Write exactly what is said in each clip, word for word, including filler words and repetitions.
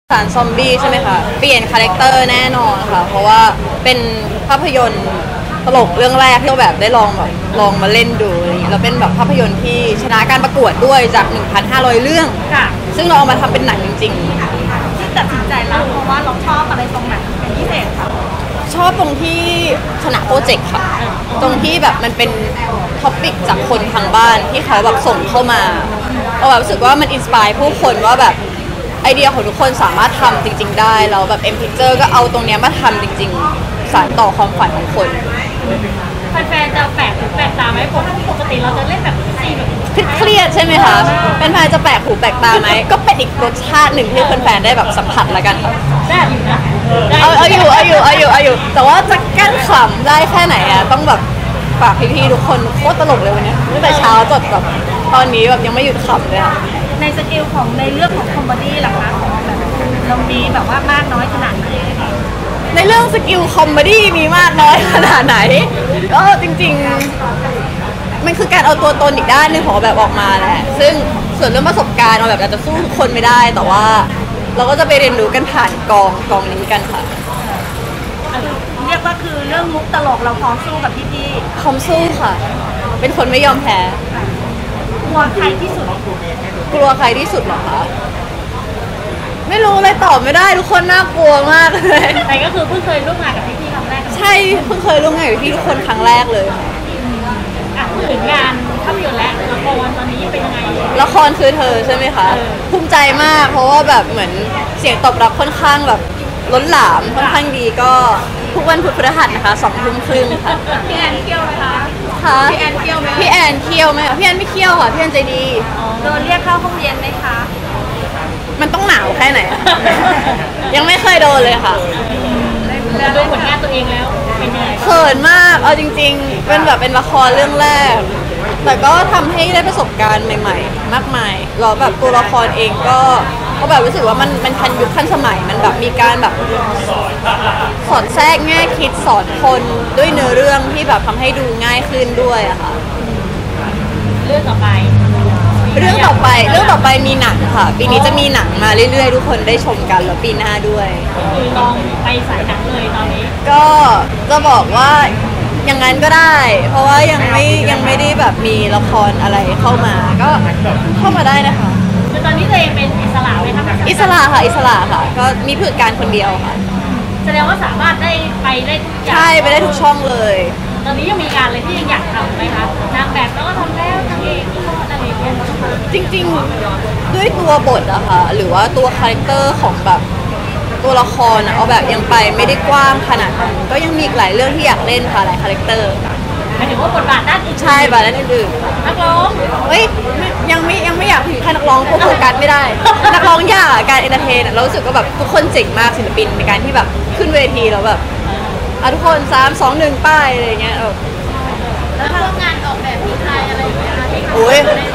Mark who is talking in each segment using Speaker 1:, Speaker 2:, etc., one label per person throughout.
Speaker 1: สารซอมบี้ใช่ไหมคะเปลี่ยนคาแรคเตอร์แน่นอนค่ะเพราะว่าเป็นภาพยนตร์ตลกเรื่องแรกที่เราแบบได้ลองแบบลองมาเล่นดูอะไรอย่างเงี้ยแล้วเป็นแบบภาพยนตร์ที่ชนะการประกวดด้วยจาก หนึ่งพันห้าร้อย เรื่องซึ่งเราเอามาทำเป็นหนังจริง
Speaker 2: ๆที่ตัดสินใจแล้วเพราะว่าเราชอบอะไรตรงไหนเป็นพิเศษค่ะ
Speaker 1: ชอบตรงที่ชนะโปรเจกต์ค่ะตรงที่แบบมันเป็นท็อปิกจากคนทางบ้านที่เขาแบบส่งเข้ามาเราแบบรู้สึกว่ามันอินสปายผู้คนว่าแบบไอเดียของทุกคนสามารถทำจริงๆได้แล้วแบบเอ็มพิเจอร์ก็เอาตรงนี้มาทำจริงๆสานต่อความฝันของคน
Speaker 2: แฟนๆจะแปลกหูแปลกตาไหมเพราะปกติเราจะเล่นแบบซีแบบ
Speaker 1: เครียดใช่ไหมคะเป็นแฟนจะแปลกหูแปลกตาไหมก็เป็นอีกรสชาติหนึ่งที่แฟนๆได้แบบสัมผัสแล้วกันค่ะ
Speaker 2: ได้อยู่นะ
Speaker 1: เอาเอาอยู่เอาอยู่เอาอยู่เอาอยู่แต่ว่าจะกั้นขำได้แค่ไหนอะต้องแบบฝากพี่ๆทุกคนโคตรตลกเลยวันนี้ตั้งแต่เช้าจนแบบตอนนี้แบบยังไม่หยุดขำเลยค่ะ
Speaker 2: ในสกิลของในเรื่องของคอมเมดี้ล่ะคะของแบบเรามีแบบว่ามากน้อยขนาดไหน
Speaker 1: ในเรื่องสกิลคอมเมดี้มีมากน้อยขนาดไหนก็จริงๆมันคือการเอาตัวตนอีกด้านหนึ่งของแบบออกมาแหละซึ่งส่วนเรื่องประสบการณ์เราแบบอาจจะสู้ทุกคนไม่ได้แต่ว่าเราก็จะไปเรียนรู้กันผ่านกองกองนี้กันค่ะ
Speaker 2: เรียกว่าคือเรื่องมุกตลกเราพร้อมสู้กับพี่
Speaker 1: ๆพร้อมสู้ค่ะเป็นคนไม่ยอมแพ้
Speaker 2: กลัวใครที่สุด
Speaker 1: กลัวใครที่สุดหรอคะไม่รู้เลยตอบไม่ได้ทุกคนน่ากลัวมากเลย
Speaker 2: แต่ก็คือเพิ่งเคยร่วมงานกับพี่ๆครั้งแรก
Speaker 1: ใช่เพิ่งเคยร่วมงานกับพี่ทุกคนครั้งแรกเลย
Speaker 2: อ่ะพูดถึงงานภาพยนตร์และละครตอนนี้เป็นยังไง
Speaker 1: ละครคือเธอใช่ไหมคะภูมิใจมากเพราะว่าแบบเหมือนเสียงตอบรับค่อนข้างแบบล้นหลามค่อนข้างดีก็ทุกวันพุธพฤหัสนะคะสองทุ่มครึ่งค่ะ
Speaker 2: พี่แอนเที่ยวไหมคะ
Speaker 1: ค่ะ
Speaker 2: พี่แอนเที่ยวไหม
Speaker 1: พี่แอนเที่ยวไหมพี่แอนไม่เที่ยวค่ะพี่แอนใจดี
Speaker 2: โดนเรียกเข้าห้องเรียนไหมคะ
Speaker 1: มันต้องหนาวแค่ไหนยังไม่เคยโดนเลยค่ะ
Speaker 2: ดูผลงานตัวเองแล้วเป็นยังไง
Speaker 1: เขินมากเอาจริงๆเป็นแบบเป็นละครเรื่องแรกแต่ก็ทำให้ได้ประสบการณ์ใหม่ๆมากมายแล้วแบบตัวละครเองก็ก็แบบรู้สึกว่ามันมันทันยุคทันสมัยมันแบบมีการแบบสอดแทรกแง่คิดสอนคนด้วยเนื้อเรื่องที่แบบทำให้ดูง่ายขึ้นด้วยอะค่ะ
Speaker 2: เรื่องต่อไป
Speaker 1: เรื่องต่อไปเรื่องต่อไปมีหนังค่ะปีนี้จะมีหนังมาเรื่อยๆทุกคนได้ชมกันแล้วปีหน้าด้วย
Speaker 2: คือลองไปสายหนังเลยตอนนี้
Speaker 1: ก็จะบอกว่าอย่างนั้นก็ได้ เพราะว่ายังไม่ยังไม่ได้แบบมีละครอะไรเข้ามาก็เข้ามาได้นะคะ
Speaker 2: คือตอนนี้ตัวเองเป็นอิสระไหมคะ
Speaker 1: อิสระค่ะอิสระค่ะก็มีผู้จัดการคนเดียวค่ะ
Speaker 2: แสดงว่าสามารถได้ไปได้ทุกอย่าง
Speaker 1: ใช่ไปได้ทุกช่องเลย
Speaker 2: ตอนนี้ยังมีงานอะไรที่ยังอยากทำไหมคะนางแบบแล้วก็ทำแล้วนางเอกก็อะไรอย่างเงี้ย
Speaker 1: จริงๆด้วยตัวบทอะค่ะหรือว่าตัวคาแรคเตอร์ของแบบตัวละครเอาแบบยังไปไม่ได้กว้างขนาดนั้นก็ยังมีหลายเรื่องที่อยากเล่นค่ะหลายคาแรคเตอร์
Speaker 2: หมายถึงว่าบทบาทด้านอื่น
Speaker 1: ใช่บทบาทด้านอื่น
Speaker 2: นักร้อง
Speaker 1: เฮ้ยยังไม่ยังไม่อยากถึงขั้นนักร้องโฟกัสไม่ได้นักร้องยากการเอนเตอร์เทนเรารู้สึกว่าแบบทุกคนเจ๋งมากศิลปินในการที่แบบขึ้นเวทีแล้วแบบอ่ะทุกคนสามสองหนึ่งป้ายอะไรเงี้ย
Speaker 2: แล้วทำงานออกแบบดีไซน์อะไรอย่างเงี้ย
Speaker 1: โอ้ย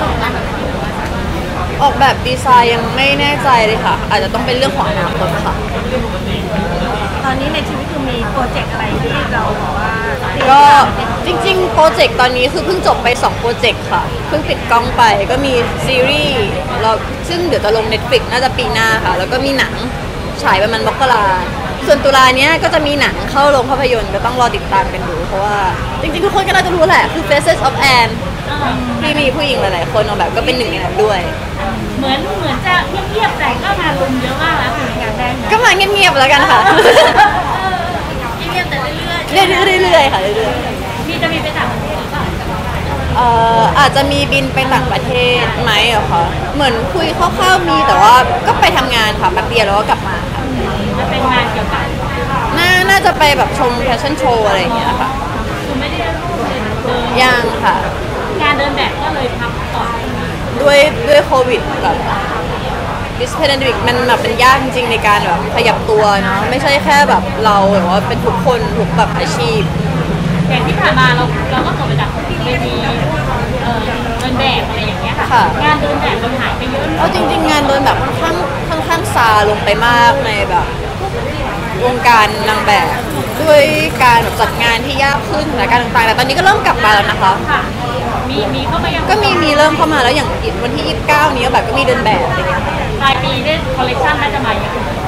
Speaker 1: ออกแบบดีไซน์ยังไม่แน่ใจเลยค่ะอาจจะต้องเป็นเรื่องของอนาคตค่ะ
Speaker 2: ตอนนี้ในชีวิตคือมีโปรเจกต์อะไรที่เราบอกว่า
Speaker 1: ก็จริงๆโปรเจกต์ตอนนี้คือเพิ่งจบไปสองโปรเจกต์ค่ะเพิ่งปิดกล้องไปก็มีซีรีส์เราซึ่งเดี๋ยวจะลง Netflix น่าจะปีหน้าค่ะแล้วก็มีหนังฉายประมาณมกราส่วนตุลาเนี้ยก็จะมีหนังเข้าโรงภาพยนตร์ก็ต้องรอติดตามกันดูเพราะว่าจริงๆทุกคนก็น่าจะรู้แหละคือ Faces of Anne ที่มีผู้หญิงหลายๆคนเอาแบบก็เป็นหนึ่งในนั้นด้วย
Speaker 2: เหมือนเหมือนจะเงียบๆแต่ก็งานลงเยอะมากแล้วคืองานแดง
Speaker 1: ก็มาเงียบๆแล้วกันค่ะ
Speaker 2: เงียบแต่เรื่อย
Speaker 1: ๆเรื่อยๆค่ะเรื่อย
Speaker 2: ๆมีจะมีไปต่างประเทศหรือเปล่า
Speaker 1: เอ่ออาจจะมีบินไปต่างประเทศไหมอะคะเหมือนคุยคร่าวๆมีแต่ว่าก็ไปทำงานค่ะแป๊บเดียวแล้วก็กลับมาค่ะ
Speaker 2: จะเป็นงานเกี่ยวกับ
Speaker 1: น่าน่าจะไปแบบชมแฟชั่นโชว์อะไรอย่างเงี้ยค่ะ
Speaker 2: คือไม่ได้เดิน
Speaker 1: ยังค่ะ
Speaker 2: งานเดินแบบก็เลยทำต่อ
Speaker 1: ด้วยด้วยโควิดแบบดิสเพนดิกมันแบบเป็นยากจริงๆในการแบบขยับตัวเนาะไม่ใช่แค่แบบเราหรือว่าเป็นทุกคนทุกแบบอาชีพ
Speaker 2: อย่างที่ผ่านมาเราเราก็ตกไปจากเวทีเดินแบบอะไรอย่างเงี้ยค่ะงานเดินแบบมันหายไปเยอะ
Speaker 1: เอาจริงๆงานเดินแบบค่อนข้างค่อนข้างซาลงไปมากในแบบวงการนางแบบด้วยการแบบจัดงานที่ยากขึ้นสถานการณ์ต่างๆแต่ตอนนี้ก็เริ่มกลับมาแล้วนะคะ
Speaker 2: มีมีเข้ามายัง
Speaker 1: ก็มีมีเริ่มเข้ามาแล้วอย่างวันที่ยี่สิบเก้านี้แบบก็มีเดินแบบอะไรเงี้ย
Speaker 2: ปลายปีได้คอลเลคชันน่าจะมาอย่าง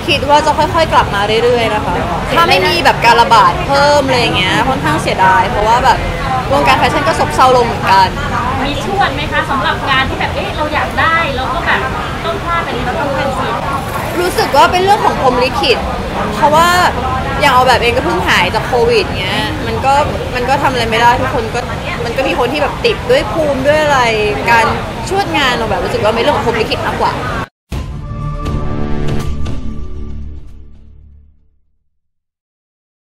Speaker 1: คิดว่าจะค่อยๆกลับมาเรื่อยๆนะคะถ้าไม่มีแบบการระบาดเพิ่มอะไรอย่างเงี้ยค่อนข้างเสียดายเพราะว่าแบบวงการแฟชั่นก็ซบเซาลงเหมือนกัน
Speaker 2: มีชวนไหมคะสำหรับงานที่แบบเอ๊ะเราอยากได้แล้วก็แบบต้องพลาดไปนี้เราต้องเป็นสิ
Speaker 1: รู้สึกว่าเป็นเรื่องของพรหมลิขิตเพราะว่าอย่างเอาแบบเองก็เพิ่งหายจากโควิดเงี้ยมันก็มันก็ทำอะไรไม่ได้ทุกคนก็มันก็มีคนที่แบบติดด้วยภูมิด้วยอะไรการชวดงานเราแบบรู้สึกว่าเป็นเรื่องของพรหมลิขิตมากกว่า